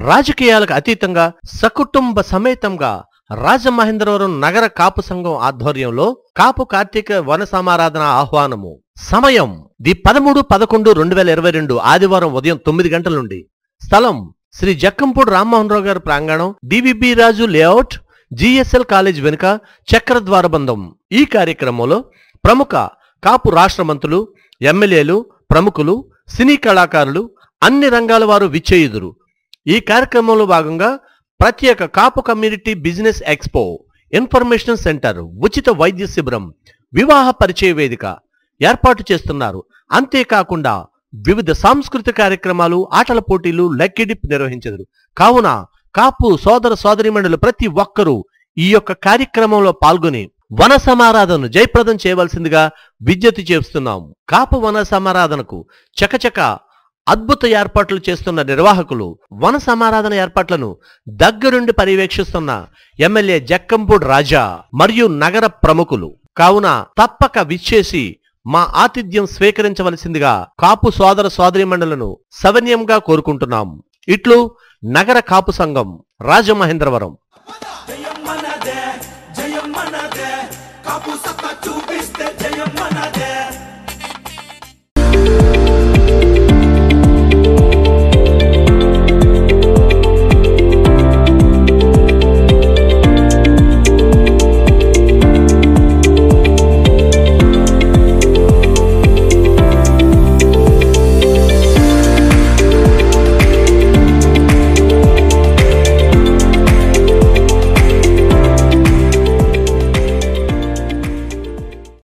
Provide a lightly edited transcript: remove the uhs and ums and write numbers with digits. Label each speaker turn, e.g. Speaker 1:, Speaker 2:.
Speaker 1: రాజకీయాలకు అతీతంగా సకుటుంబ సమేతంగా రాజమహేంద్రవరం నగర కాపు సంఘం ఆధ్వర్యంలో కాపు కార్తీక వన సమారాధన ఆహ్వానము. సమయం 13-11-2022 ఆదివారం ఉదయం 9 గంటల నుండి. స్థలం శ్రీ జక్కంపూడి రామ్మోహన్ రావు గారి ప్రాంగణం, DVB Raju layout, GSL college వెనుక, చక్రద్వారబంధం. ఈ కార్యక్రమంలో ప్రముఖ కాపు రాష్ట్ర మంత్రులు, ఎమ్మెల్యేలు, ప్రముఖులు, సినీ కళాకారులు, అన్ని రంగాల వారు విచ్చేయుదురు. ఈ కార్యక్రమంలో భాగంగా ప్రత్యేక Kapu community business expo, information centre, ఉచిత వైద్య శిబిరం, వివాహ పరిచయ వేదిక ఏర్పాటు చేస్తున్నారు. అంతేకాకుండా వివిధ సాంస్కృతిక కార్యక్రమాలు, ఆటల పోటీలు, లక్కిడిప్ నిర్వహించెదరు. కావున కాపు సోదర సోదరీమణులు ప్రతి ఒక్కరూ ఈ యొక్క కార్యక్రమంలో పాల్గొని వన సమారాధనను జయప్రదం చేయవలసిందిగా విజ్ఞప్తి చేస్తున్నాం. కాపు వన సమారాధనకు చకచక అద్భుత ఏర్పాట్లు చేస్తున్న నిర్వాహకులు, వన సమారాధన ఏర్పాట్లను దగ్గరుండి పర్యవేక్షిస్తున్న ఎమ్మెల్యే జక్కంపూడి రాజా మరియు నగర ప్రముఖులు. కావున తప్పక విచ్చేసి మా ఆతిథ్యం స్వీకరించవలసిందిగా కాపు సోదర సోదరీమణులను సవినయంగా కోరుకుంటున్నాం. ఇట్లు నగర కాపు సంఘం, రాజమహేంద్రవరం.
Speaker 2: జయం మనదే, కాపు సత్తా చూపిస్తే జయం మనదే.